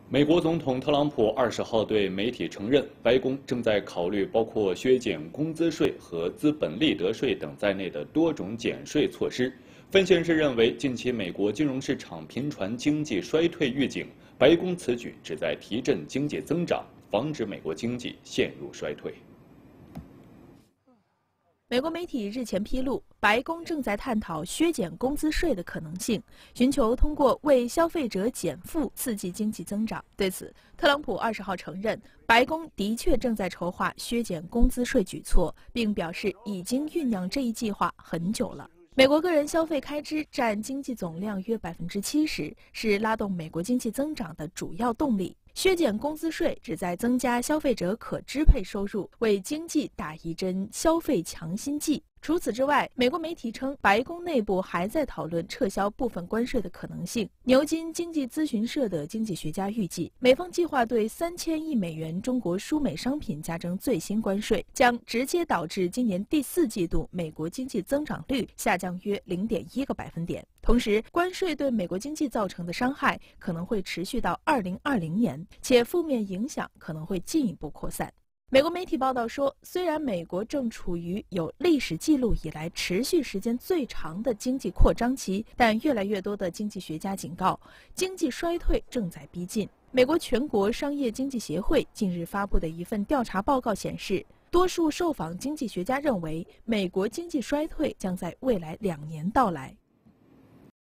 美国总统特朗普20号对媒体承认，白宫正在考虑包括削减工资税和资本利得税等在内的多种减税措施。分析人士认为，近期美国金融市场频传经济衰退预警，白宫此举旨在提振经济增长，防止美国经济陷入衰退。 美国媒体日前披露，白宫正在探讨削减工资税的可能性，寻求通过为消费者减负刺激经济增长。对此，特朗普20号承认，白宫的确正在筹划削减工资税举措，并表示已经酝酿这一计划很久了。美国个人消费开支占经济总量约70%，是拉动美国经济增长的主要动力。削减工资税旨在增加消费者可支配收入，为经济打一针消费强心剂。除此之外，美国媒体称，白宫内部还在讨论撤销部分关税的可能性。牛津经济咨询社的经济学家预计，美方计划对3000亿美元中国输美商品加征最新关税，将直接导致今年第4季度美国经济增长率下降约0.1个百分点。同时，关税对美国经济造成的伤害可能会持续到2020年，且负面影响可能会进一步扩散。美国媒体报道说，虽然美国正处于有历史记录以来持续时间最长的经济扩张期，但越来越多的经济学家警告，经济衰退正在逼近。美国全国商业经济协会近日发布的一份调查报告显示，多数受访经济学家认为，美国经济衰退将在未来2年到来。